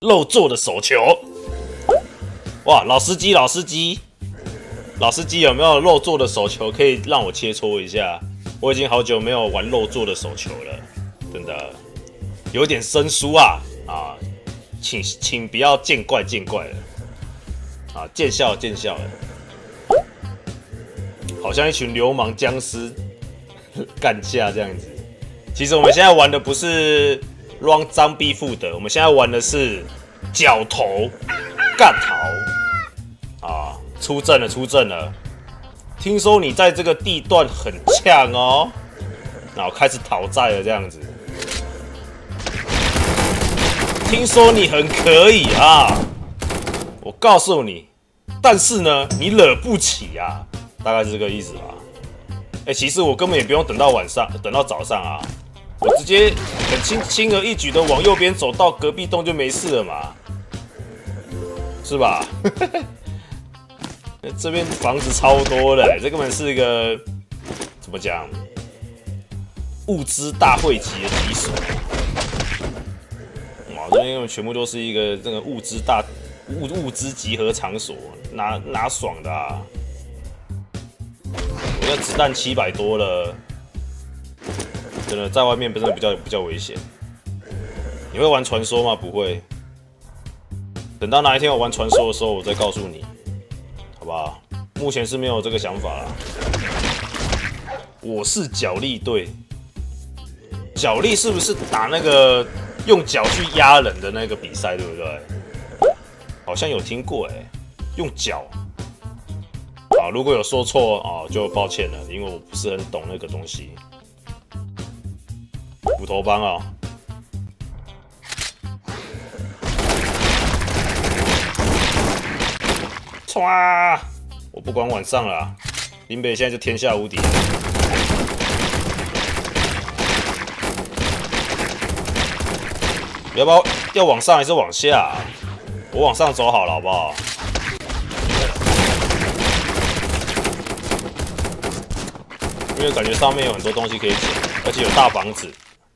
肉做的手球。哇，老司机，老司机，老司机有没有肉做的手球可以让我切磋一下？我已经好久没有玩肉做的手球了，真的有点生疏啊！请不要见怪见怪了啊！见笑见笑了，好像一群流氓僵尸干架这样子。其实我们现在玩的不是 Run Zombie Food， 我们现在玩的是角头干逃啊！出阵了，出阵了！听说你在这个地段很呛哦，然后开始讨债了这样子。听说你很可以啊，我告诉你，但是呢，你惹不起啊，大概是这个意思吧。其实我根本也不用等到晚上，等到早上啊，我直接很轻而易举的往右边走到隔壁栋就没事了嘛，是吧？这边房子超多的，这根本是一个怎么讲，物资大汇集的集所。哇，这边全部都是一个这个物资集合场所，哪爽的啊！我的子弹700多了，真的在外面真的比较危险。你会玩传说吗？不会。等到哪一天我玩传说的时候，我再告诉你。好不好？目前是没有这个想法啦。我是角力队，角力是不是打那个用脚去压人的那个比赛，对不对？好像有听过用脚。啊，如果有说错啊，就抱歉了，因为我不是很懂那个东西。斧头帮啊。唰！我不管晚上了啊，林北现在就天下无敌。要不要往上还是往下？我往上走好了，好不好？因为感觉上面有很多东西可以捡，而且有大房子。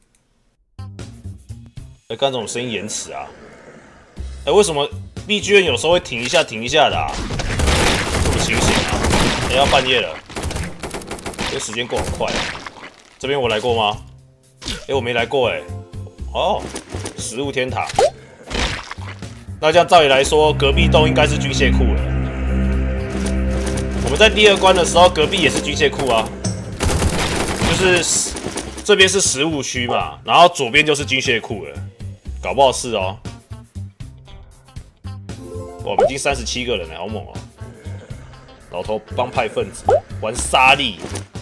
干这种声音延迟啊？为什么 BGM 有时候会停一下的啊？这么清醒啊！要半夜了，这时间过好快啊！这边我来过吗？我没来过哦，食物天堂。那这样照理来说，隔壁栋应该是军械库了。我们在第2关的时候，隔壁也是军械库啊，就是这边是食物区嘛，然后左边就是军械库了，搞不好是哦。哇，我们已经37个人了，好猛哦！老头帮派分子玩沙粒，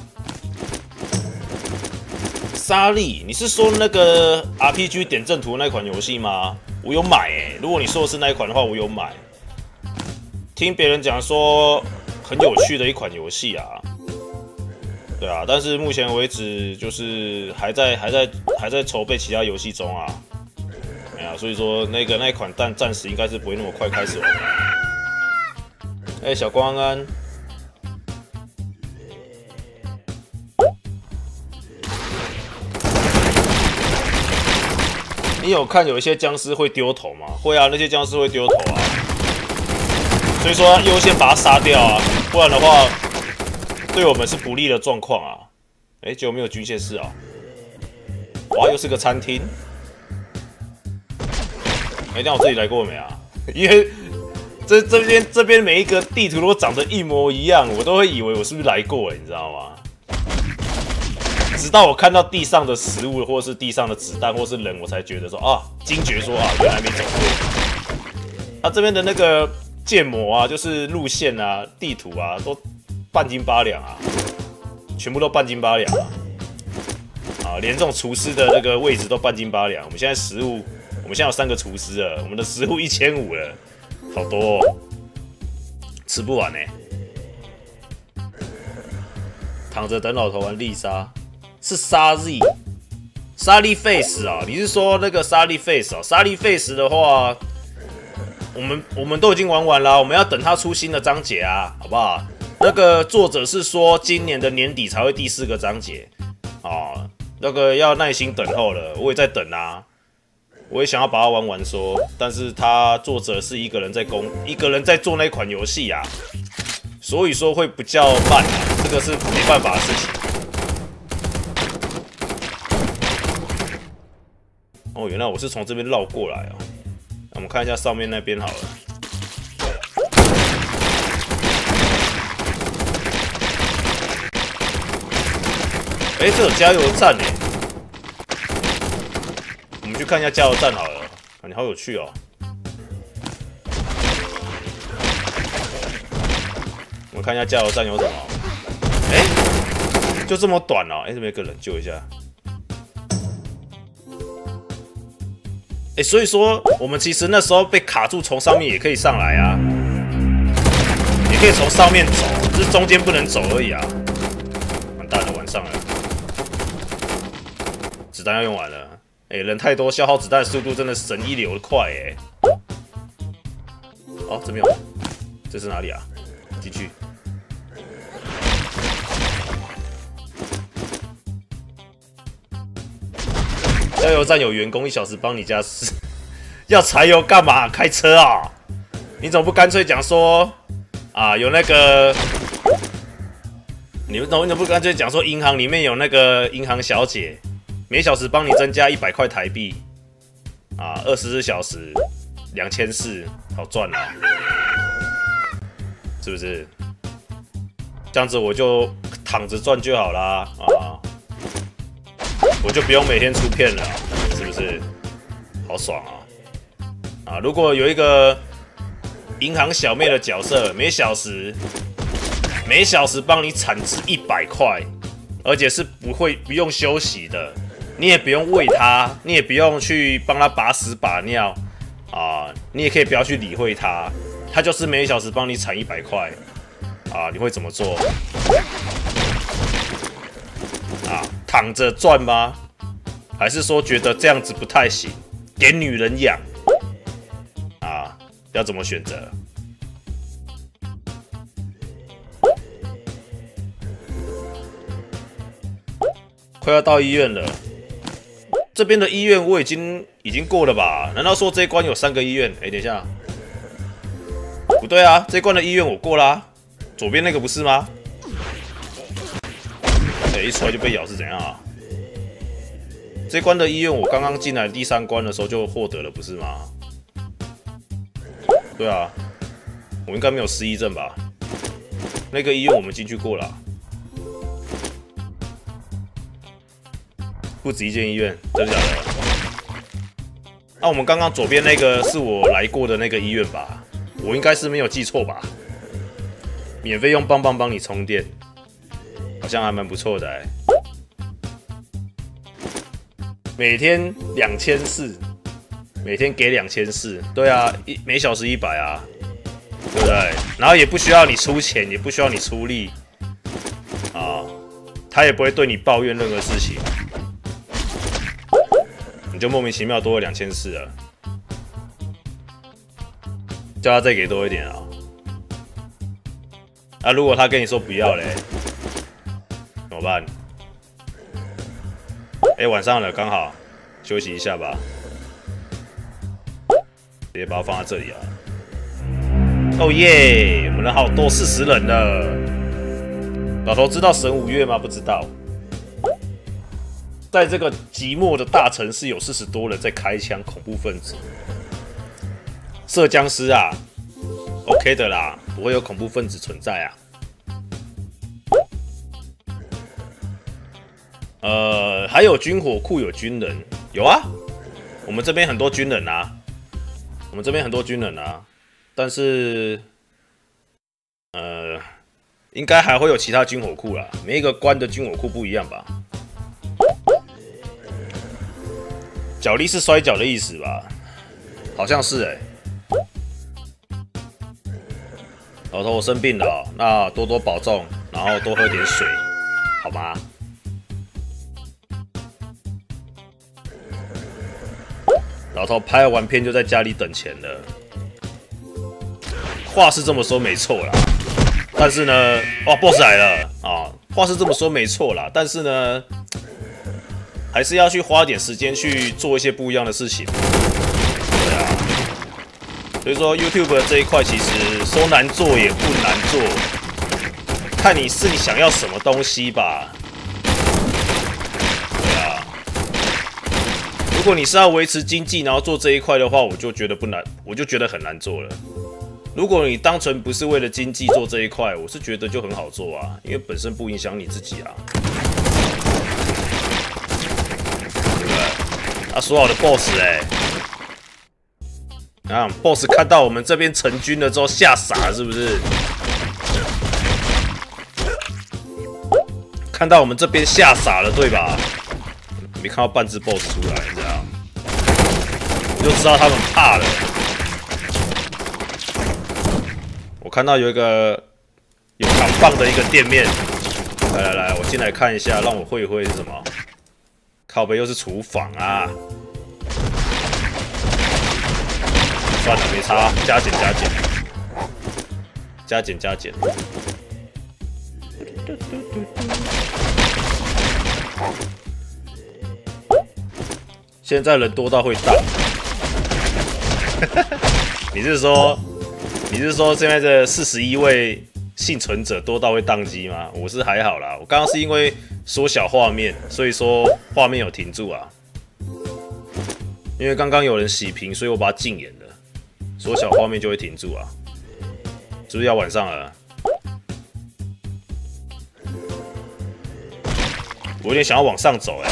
沙粒，你是说那个 RPG 点阵图那款游戏吗？我有买如果你说的是那一款的话，我有买。听别人讲说很有趣的一款游戏啊，对啊，但是目前为止就是还在筹备其他游戏中啊。所以说那一款暂时应该是不会那么快开始玩。小光安，你有看有一些僵尸会丢头吗？会啊，那些僵尸会丢头啊。所以说要优先把它杀掉啊，不然的话对我们是不利的状况啊。结果没有军械室啊。哇，又是个餐厅。那我这里来过没啊？因为这边每一个地图都长得一模一样，我都会以为我是不是来过你知道吗？直到我看到地上的食物，或是地上的子弹，或是人，我才觉得说啊，惊觉说啊，原来没走过。它这边的那个建模啊，就是路线啊、地图啊，都半斤八两啊，全部都半斤八两啊，连这种厨师的那个位置都半斤八两。我们现在食物。我们现在有3个厨师了，我们的食物1500了，好多哦，吃不完躺着等老头玩丽莎，是沙利 face 啊？你是说那个沙利 face 啊？沙利 face 的话，我们都已经玩完了，我们要等它出新的章节啊，好不好？那个作者是说今年的年底才会第4个章节啊，那个要耐心等候了，我也在等啊。 我也想要把它玩完说，但是他作者是一个人在做那款游戏啊，所以说会比较慢啊，这个是没办法的事情。哦，原来我是从这边绕过来啊。那我们看一下上面那边好了。哎，这有加油站哎，我们去看一下加油站好了。感觉好有趣哦。我们看一下加油站有什么。哎，就这么短哦。哎，这边有个人救一下。所以说我们其实那时候被卡住，从上面也可以上来啊，也可以从上面走，只是中间不能走而已啊。完蛋了，晚上了，子弹要用完了。人太多，消耗子弹的速度真的神一流的快哦，这边有，这是哪里啊？进去。加油站有员工1小时帮你加湿，要柴油干嘛？开车啊？你怎么不干脆讲说啊？有那个，你怎么不干脆讲说银行里面有那个银行小姐，每小时帮你增加100块台币啊，24小时2400，好赚啊，是不是？这样子我就躺着赚就好啦啊！我就不用每天出片了，是不是？好爽啊！如果有一个银行小妹的角色，每小时帮你产值100块，而且是不用休息的，你也不用喂它，你也不用去帮它把屎把尿啊，你也可以不要去理会它，它就是每小时帮你产100块啊，你会怎么做？躺着赚吗？还是说觉得这样子不太行，给女人养啊？要怎么选择？快要到医院了，这边的医院我已经过了吧？难道说这一关有3个医院？等一下，不对啊，这一关的医院我过啦，左边那个不是吗？一出来就被咬是怎样啊？这关的医院我刚刚进来第3关的时候就获得了，不是吗？对啊，我应该没有失忆症吧？那个医院我们进去过了，不止一间医院，真的假的？我们刚刚左边那个是我来过的那个医院吧？我应该是没有记错吧？免费用棒棒帮你充电。好像还蛮不错的每天2400，每天给2400，对啊，每小时100啊，对不对？然后也不需要你出钱，也不需要你出力啊，他也不会对你抱怨任何事情，你就莫名其妙多了2400了，叫他再给多一点啊！如果他跟你说不要嘞？怎么办？晚上了，刚好休息一下吧。直接把它放在这里啊！哦耶，我们人好多，40人了。老头知道神5月吗？不知道。在这个寂寞的大城市，有40多人在开枪，恐怖分子。射僵尸啊 ，OK 的啦，不会有恐怖分子存在啊。还有军火库有军人，有啊，我们这边很多军人啊，但是，应该还会有其他军火库啦，每一个关的军火库不一样吧？脚力是摔跤的意思吧？好像是老头，我生病了那多多保重，然后多喝点水，好吗？老头拍完片就在家里等钱了，话是这么说没错啦，但是呢，BOSS 来了啊！话是这么说没错啦，但是呢， 还是要去花点时间去做一些不一样的事情。对啊，所以说 YouTube 这一块其实说难做也不难做，看你想要什么东西吧。对啊，如果你是要维持经济，然后做这一块的话，我就觉得不难，我就觉得很难做了。如果你单纯不是为了经济做这一块，我是觉得就很好做啊，因为本身不影响你自己啊。对不对？啊，说好的 BOSS 啊 ，BOSS 看到我们这边成军了之后吓傻了，是不是？看到我们这边吓傻了，对吧？没看到半只 BOSS 出来，这样我就知道他们怕了。我看到有扛棒的一个店面，来，我进来看一下，让我会一会是什么？靠北又是厨房啊！算了，没差，加减。现在人多到会荡。你是说现在这41位幸存者多到会宕机吗？我是还好啦，我刚刚是因为缩小画面，所以说画面有停住啊。因为刚刚有人洗屏，所以我把它禁言了，缩小画面就会停住啊。是不是要晚上了？我有点想要往上走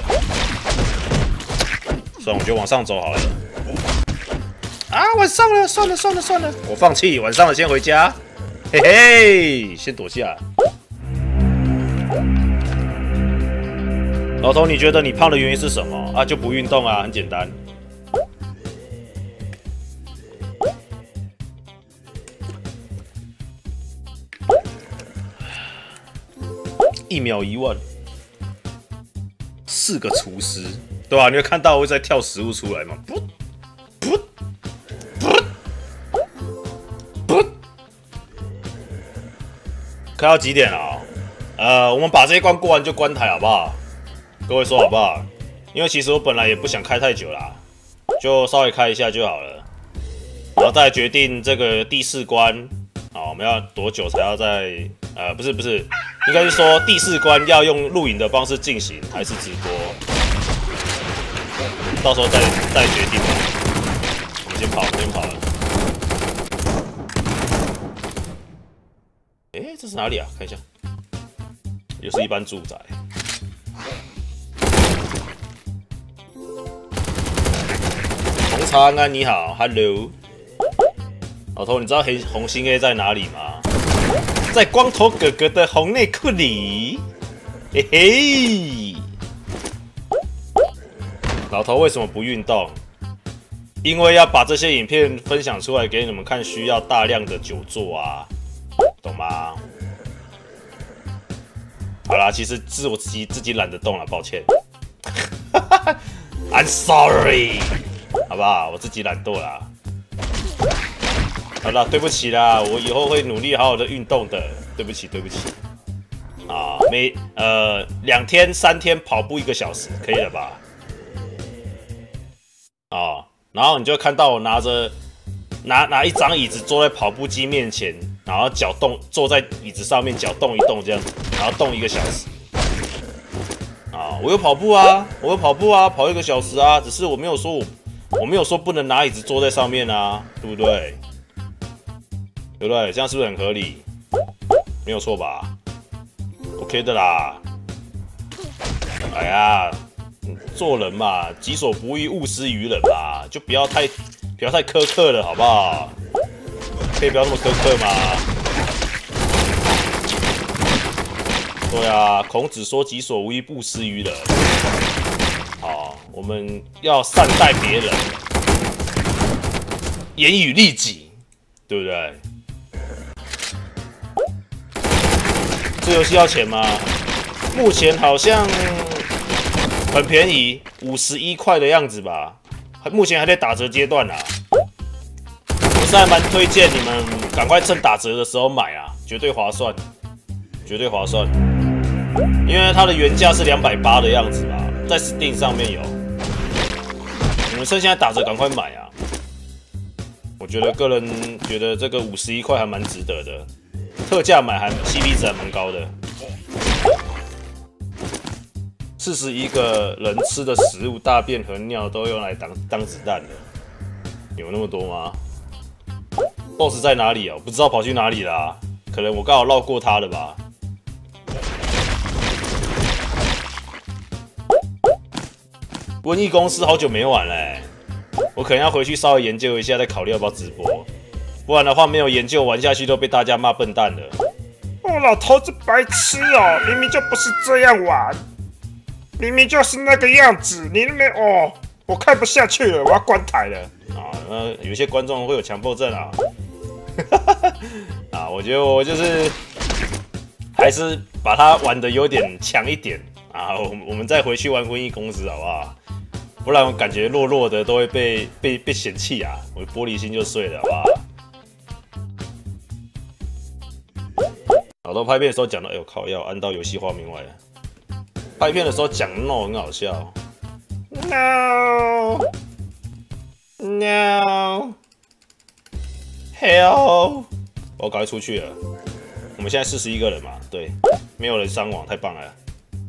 算了，我就往上走好了。啊，晚上了，算了，我放弃，晚上了，先回家。嘿嘿，先躲下。老头，你觉得你胖的原因是什么啊？就不运动啊，很简单。1秒1万，4个厨师，对吧？你会看到我会在跳食物出来吗？开到几点了我们把这一关过完就关台好不好？各位说好不好？因为其实我本来也不想开太久啦，就稍微开一下就好了，然后再决定这个第4关我们要多久才要在不是，应该是说第4关要用录影的方式进行还是直播？到时候再决定吧。我们先跑了。这是哪里啊？看一下，又是一般住宅。红茶安安你好 ，Hello， 老头，你知道红心 A 在哪里吗？在光头哥哥的红内裤里。嘿嘿，老头为什么不运动？因为要把这些影片分享出来给你们看，需要大量的久坐啊。懂吗？好啦，其实是我自己懒得动了，抱歉。I'm sorry， 好不好？我自己懒惰啦。好啦，对不起啦，我以后会努力好好的运动的。对不起。2天3天跑步1个小时，可以了吧？然后你就看到我拿一张椅子坐在跑步机面前。然后坐在椅子上面，脚动一动这样子，然后动1个小时。我有跑步啊，跑1个小时啊，只是我没有说不能拿椅子坐在上面啊，对不对？对不对？这样是不是很合理？没有错吧 ？OK 的啦。哎呀，做人嘛，己所不欲，勿施于人嘛，就不要太苛刻了，好不好？可以不要那么苛刻吗？对啊，孔子说己所无欲，勿施于人。我们要善待别人，严以律己，对不对？这游戏要钱吗？目前好像很便宜，51块的样子吧，目前还在打折阶段啊。我是还蛮推荐你们赶快趁打折的时候买啊，绝对划算，绝对划算。因为它的原价是280的样子吧， 在 Steam 上面有，你们趁现在打折赶快买啊！我觉得个人觉得这个51块还蛮值得的，特价买还 CP 值还蛮高的。41个人吃的食物，大便和尿都用来当子弹的，有那么多吗 ？BOSS 在哪里啊？我不知道跑去哪里啦、可能我刚好绕过他了吧。瘟疫公司好久没玩嘞、我可能要回去稍微研究一下，再考虑要不要直播。不然的话，没有研究玩下去都被大家骂笨蛋了。 哦，老头子白痴哦，明明就不是这样玩，明明就是那个样子，你那边哦，我看不下去了，我要关台了。 有些观众会有强迫症啊。我觉得我就是还是把它玩的有点强一点啊，我们再回去玩瘟疫公司好不好？不然我感觉弱弱的都会被嫌弃啊，我玻璃心就碎了好不好？老头拍片的时候讲到，哎呦靠，要按到游戏画面外了。拍片的时候讲 no 很好笑 No No ，Hell， 我赶快出去了。我们现在41个人嘛，对，没有人伤亡，太棒了。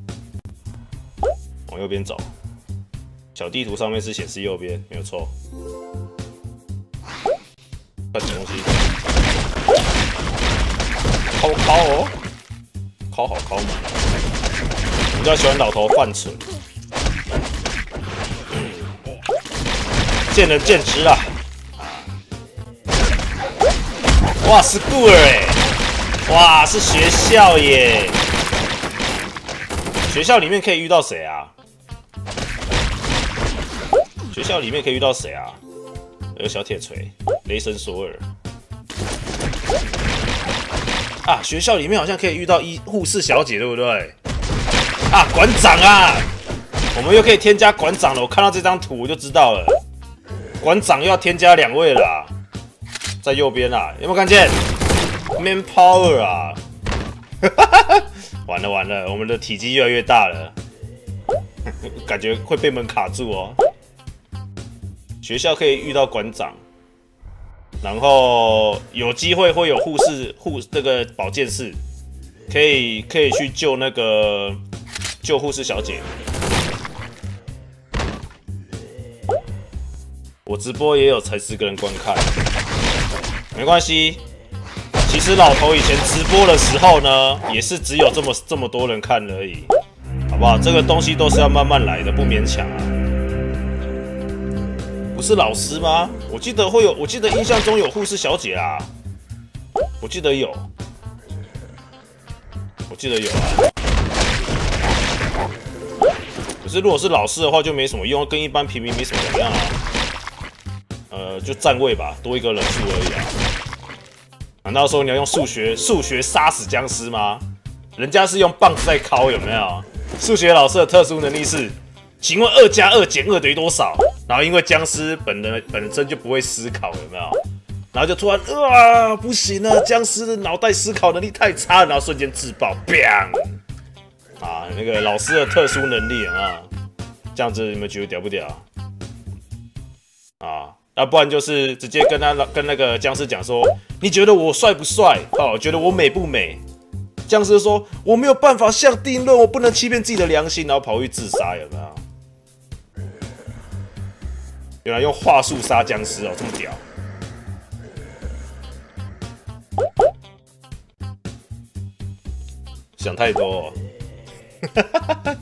往右边走，小地图上面是显示右边，没有错。看什么东西？敲哦，敲好敲满。我比较喜欢老头犯蠢，见仁见智啊。哇 ，school 哎，哇，是学校耶。学校里面可以遇到谁啊？学校里面可以遇到谁啊？有小铁锤、雷神索尔。学校里面好像可以遇到护士小姐，对不对？馆长啊，我们又可以添加馆长了。我看到这张图我就知道了，馆长又要添加2位了啊，在右边啊，有没有看见 ？Manpower 啊，完了完了，我们的体积越来越大了，感觉会被门卡住哦。学校可以遇到馆长。然后有机会会有那个保健室，可以去救护士小姐。我直播也有才10个人观看，没关系。其实老头以前直播的时候呢，也是只有这么多人看而已，好不好？这个东西都是要慢慢来的，不勉强啊。不是老师吗？我记得印象中有护士小姐啊，我记得有啊。可是如果是老师的话，就没什么用，跟一般平民没什么两样啊。就站位吧，多一个人数而已啊。难道说你要用数学杀死僵尸吗？人家是用棒子在敲，有没有？数学老师的特殊能力是，请问2加2减2等于多少？然后因为僵尸本身就不会思考，有没有？然后就突然不行了，僵尸的脑袋思考能力太差了，然后瞬间自爆 ，bang！ 那个老师的特殊能力啊，这样子你们觉得屌不屌？要不然就是直接跟那个僵尸讲说，你觉得我帅不帅？觉得我美不美？僵尸说我没有办法下定论，我不能欺骗自己的良心，然后跑去自杀，有没有？原来用话术杀僵尸哦，这么屌！想太多哦。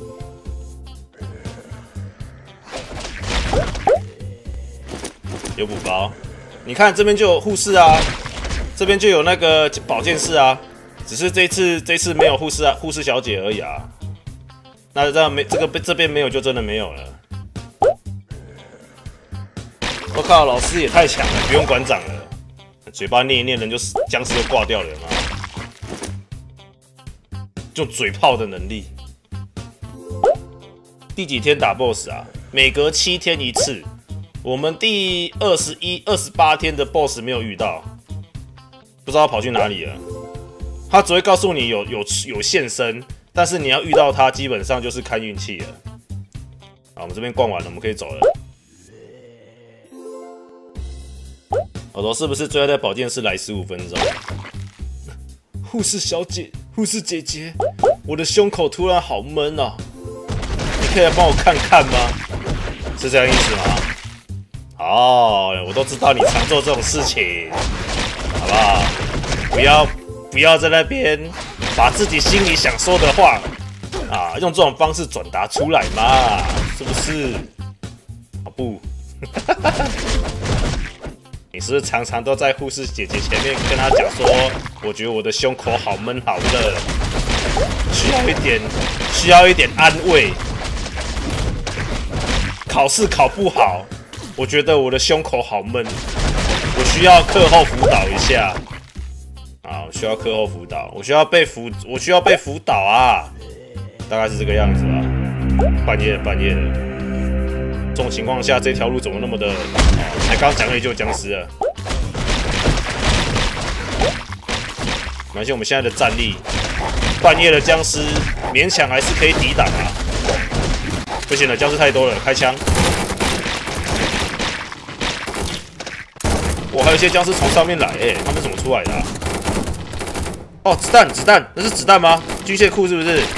有补包，你看这边就有护士啊，这边就有那个保健室啊，只是这次没有护士小姐而已啊。那这边没有就真的没有了。我靠，老师也太强了，不用馆长了，嘴巴念一念，人就僵尸就挂掉了嘛。就嘴炮的能力。第几天打 BOSS 啊？每隔7天一次。我们第28天的 BOSS 没有遇到，不知道跑去哪里了。他只会告诉你有现身，但是你要遇到他，基本上就是看运气了。 好，我们这边逛完了，我们可以走了。老头是不是最爱在保健室来15分钟？护士小姐，护士姐姐，我的胸口突然好闷啊，你可以来帮我看看吗？是这样意思吗？哦，我都知道你常做这种事情，好不好？不要在那边把自己心里想说的话啊，用这种方式转达出来嘛，是不是？啊不，你是不是常常都在护士姐姐前面跟她讲说，我觉得我的胸口好闷好热，需要一点安慰。考试考不好，我觉得我的胸口好闷，我需要课后辅导一下。啊，我需要课后辅导，我需要被辅导啊，大概是这个样子吧。半夜的，这种情况下，这条路怎么那么的？才刚讲了就有僵尸了。没关系，我们现在的战力，半夜的僵尸勉强还是可以抵挡啊。不行了，僵尸太多了，开枪！我还有一些僵尸从上面来，他们怎么出来的啊？哦，子弹，那是子弹吗？军械库是不是？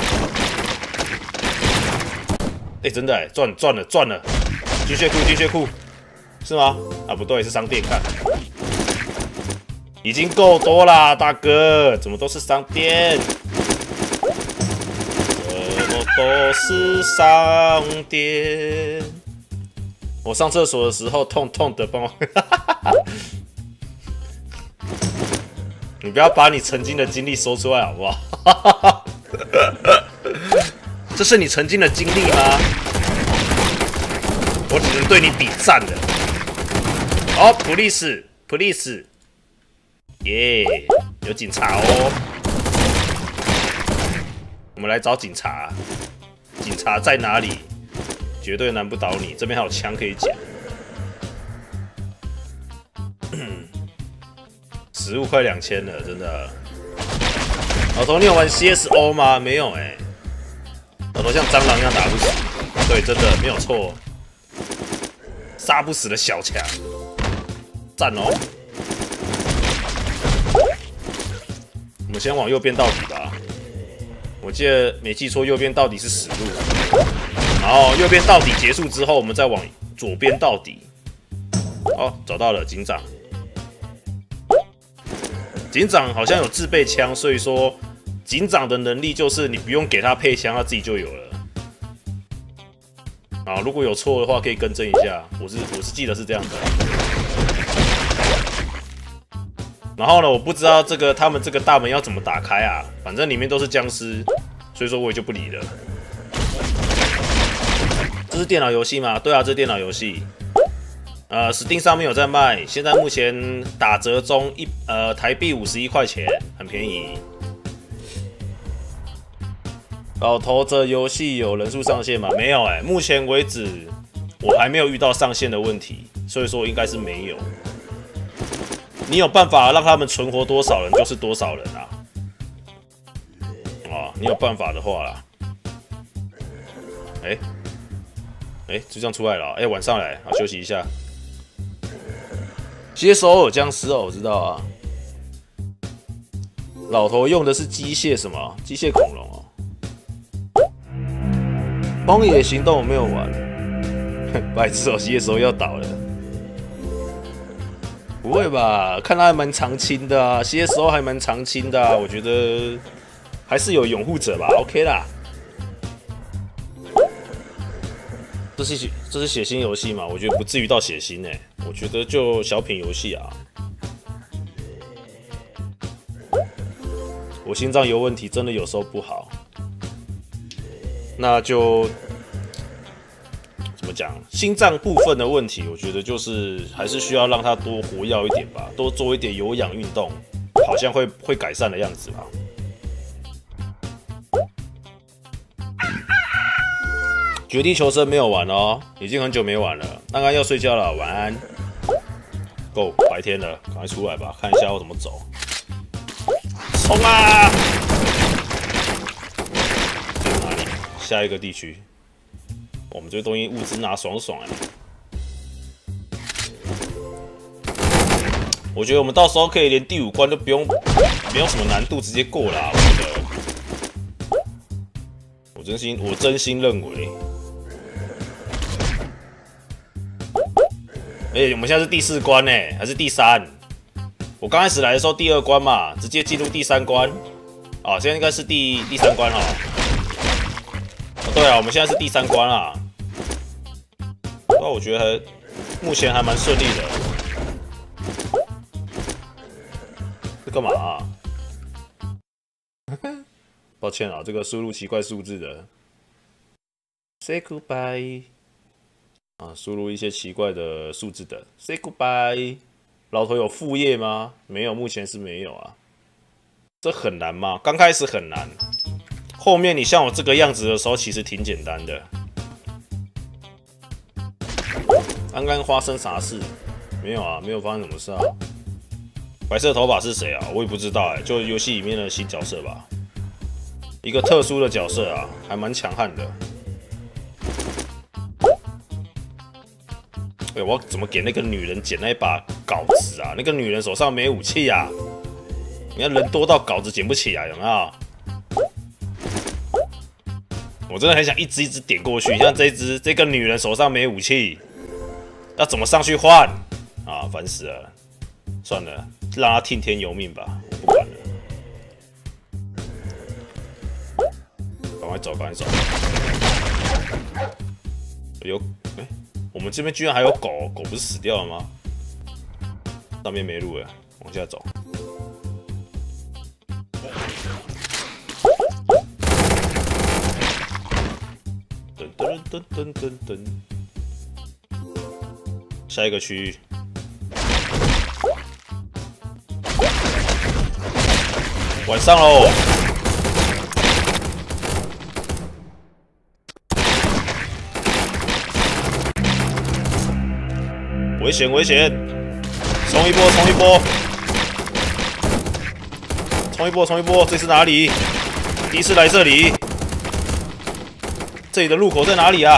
真的赚了！军械库是吗？啊，不对，是商店，看，已经够多啦，大哥，怎么都是商店？都是商店。我上厕所的时候痛痛的，帮我。你不要把你曾经的经历说出来好不好？这是你曾经的经历吗？我只能对你比赞了。哦 ，police， 耶，有警察哦。我们来找警察，警察在哪里？绝对难不倒你。这边还有枪可以捡。食物快2000了，真的。老头，你有玩 CSO 吗？没有老头像蟑螂一样打不死。对，真的没有错。杀不死的小强，赞哦！我们先往右边到底吧。我记得没记错，右边到底是死路，然后右边到底结束之后，我们再往左边到底。哦，找到了警长。警长好像有自备枪，所以说警长的能力就是你不用给他配枪，他自己就有了。啊，如果有错的话可以更正一下，我是记得是这样的。然后呢，我不知道他们这个大门要怎么打开啊，反正里面都是僵尸，所以说我也就不理了。这是电脑游戏吗？对啊，这是电脑游戏。Steam 上面有在卖，现在目前打折中，台币51块钱，很便宜。老头，这游戏有人数上限吗？没有目前为止我还没有遇到上限的问题，所以说应该是没有。你有办法让他们存活多少人就是多少人啊！你有办法的话啦。就这样出来了。晚上来，好休息一下。接手有僵尸哦，我知道啊。老头用的是机械什么？机械恐龙哦。荒野行动我没有玩，白痴哦，接手要倒了。不会吧？看他还蛮长青的啊，CSO 还蛮长青的啊，我觉得还是有拥护者吧 ，OK 啦。这是血腥游戏嘛？我觉得不至于到血腥我觉得就小品游戏啊。我心脏有问题，真的有时候不好，那就怎么讲？心脏部分的问题，我觉得就是还是需要让它多活跃一点吧，多做一点有氧运动，好像会改善的样子吧。绝地求生没有玩哦，已经很久没玩了，大概要睡觉了，晚安。Go， 白天了，赶快出来吧，看一下我怎么走。冲啊！哪里？下一个地区。 我们这个东西物资拿爽爽哎、我觉得我们到时候可以连第5关都不用什么难度，直接过啦。我觉得，我真心认为。我们现在是第4关呢，还是第3？我刚开始来的时候第2关嘛，直接进入第3关。啊，现在应该是第3关哈。对啊，我们现在是第3关啊。那我觉得目前还蛮顺利的。这干嘛啊？抱歉啊，这个输入奇怪数字的。Say goodbye。啊，输入一些奇怪的数字的。Say goodbye。老头有副业吗？没有，目前是没有啊。这很难吗？刚开始很难，后面你像我这个样子的时候，其实挺简单的。刚刚发生啥事？没有啊，没有发生什么事啊。白色头发是谁啊？我也不知道就游戏里面的新角色吧，一个特殊的角色啊，还蛮强悍的。我要怎么给那个女人捡那一把镐子啊？那个女人手上没武器啊！你看人多到镐子捡不起来，有没有？我真的很想一只点过去，像这个女人手上没武器，要怎么上去换啊？烦死了！算了，让她听天由命吧，我不管了。赶快走，赶快走！我们这边居然还有狗，狗不是死掉了吗？上面没路了，往下走。噔，下一个区域。晚上喽。危险！冲一波！这是哪里？第一次来这里，这里的入口在哪里啊？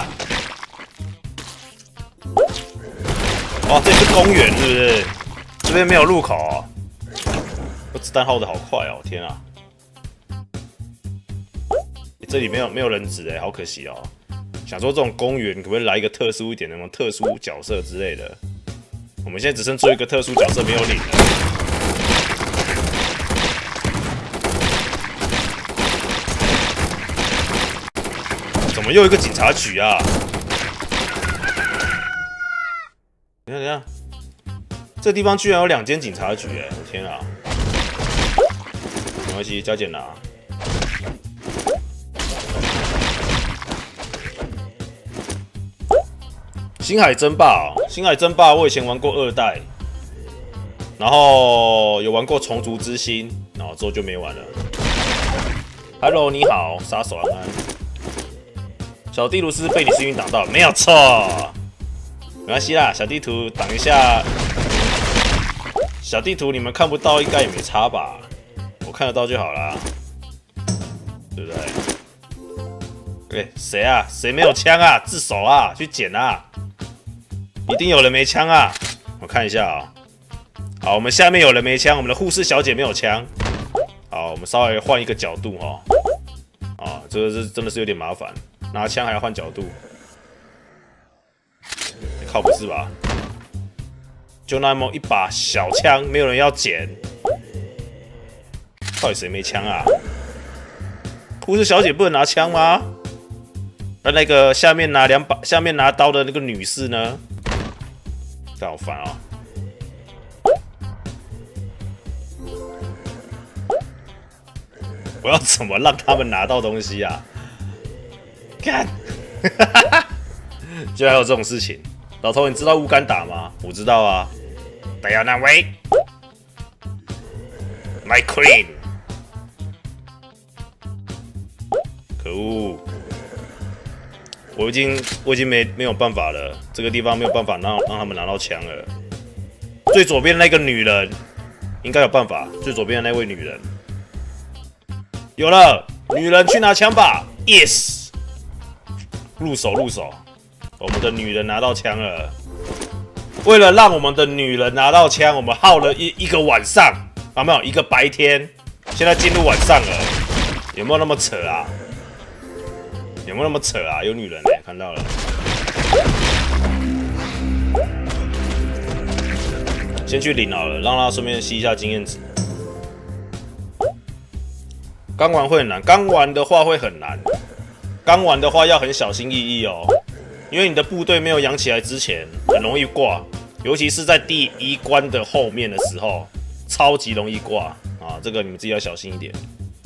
哦，这是公园是不是？这边没有入口哦。我子弹耗得好快哦！天啊！这里没有人质好可惜哦。想说这种公园可不可以来一个特殊一点的那种特殊角色之类的？我们现在只剩最后一个特殊角色没有领了。怎么又一个警察局啊？等一下，这地方居然有2间警察局天啊！没关系，加减拿。星海争霸星海争霸我以前玩过2代，然后有玩过虫族之心，然后之后就没玩了。Hello， 你好，杀手安安。小地图是被你幸运挡到，没有错，没关系啦，小地图挡一下。小地图你们看不到，应该也没差吧？我看得到就好啦，对不对？谁啊？谁没有枪啊？自首啊！去捡啊！一定有人没枪啊！我看一下啊。好，我们下面有人没枪，我们的护士小姐没有枪。好，我们稍微换一个角度哈。啊，这个是真的是有点麻烦，拿枪还要换角度。靠，不是吧？就那么一把小枪，没有人要捡。到底谁没枪啊？护士小姐不能拿枪吗？那个下面拿刀的那个女士呢？这好烦啊！我要怎么让他们拿到东西啊？看，居然还有这种事情！老头，你知道乌干达吗？我知道啊。Diana Wei， My Queen。可恶！我已经没有办法了，这个地方没有办法让他们拿到枪了。最左边的那个女人应该有办法，最左边的那位女人有了，女人去拿枪吧 ，Yes， 入手。 我们的女人拿到枪了。为了让我们的女人拿到枪，我们耗了一个晚上，啊没有一个白天，现在进入晚上了，有没有那么扯啊？有没有那么扯啊？有女人哎、看到了。先去领好了，让他顺便吸一下经验值。刚玩会很难，刚玩的话会很难，刚玩的话要很小心翼翼哦，因为你的部队没有养起来之前，很容易挂，尤其是在第1关的后面的时候，超级容易挂啊！这个你们自己要小心一点。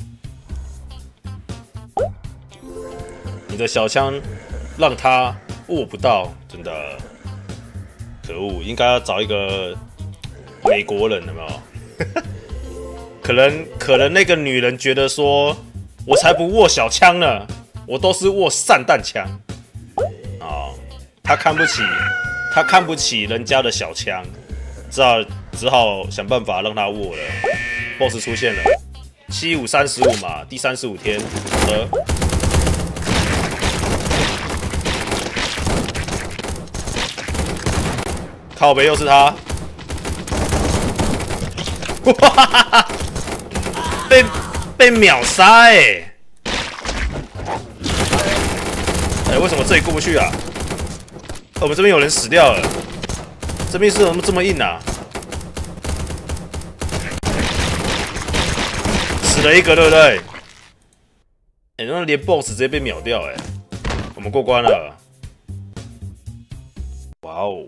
你的小枪让他握不到，真的可恶！应该要找一个美国人，有没有？可能那个女人觉得说，我才不握小枪呢，我都是握散弹枪。哦，她看不起人家的小枪，只好想办法让她握了。BOSS 出现了，7535嘛，第35天，好的。靠北又是他，哇！被秒杀哎！为什么这里过不去啊？我们这边有人死掉了，这边是怎么这么硬啊？死了一个，对不对？那连 BOSS 直接被秒掉哎！我们过关了，哇哦！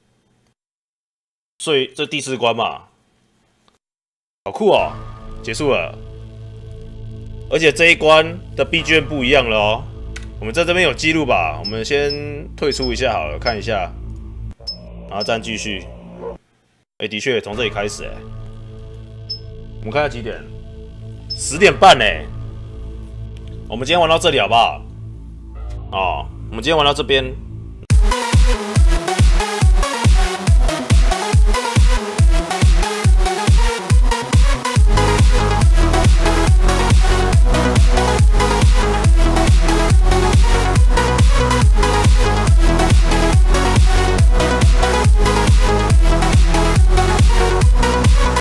所以这第4关嘛，好酷哦！结束了，而且这一关的 BGM 不一样了哦。我们在这边有记录吧？我们先退出一下好了，看一下，然后再继续。的确从这里开始哎。我们看下几点？10点半哎。我们今天玩到这里好不好？哦，我们今天玩到这边。